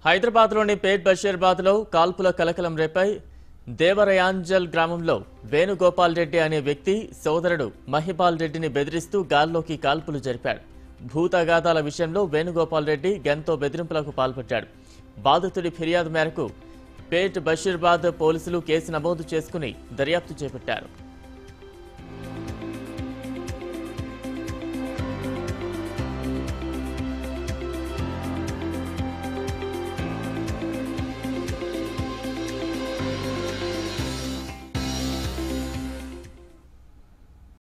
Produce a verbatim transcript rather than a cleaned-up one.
హైదరాబాద్లోని పేట్ బషీర్బాద్లో కాల్పుల కలకలం రేపాయి. దేవరయాంజల్ గ్రామంలో వేణుగోపాల్ రెడ్డి అనే వ్యక్తి సోదరుడు మహిపాల్ రెడ్డిని బెదిరిస్తూ గాల్లోకి కాల్పులు జరిపాడు. భూతగాదాల విషయంలో వేణుగోపాల్ రెడ్డి గన్తో బెదిరింపులకు పాల్పడ్డాడు. బాధితుడి ఫిర్యాదు మేరకు పేట్ బషీర్బాద్ పోలీసులు కేసు నమోదు చేసుకుని దర్యాప్తు చేపట్టారు.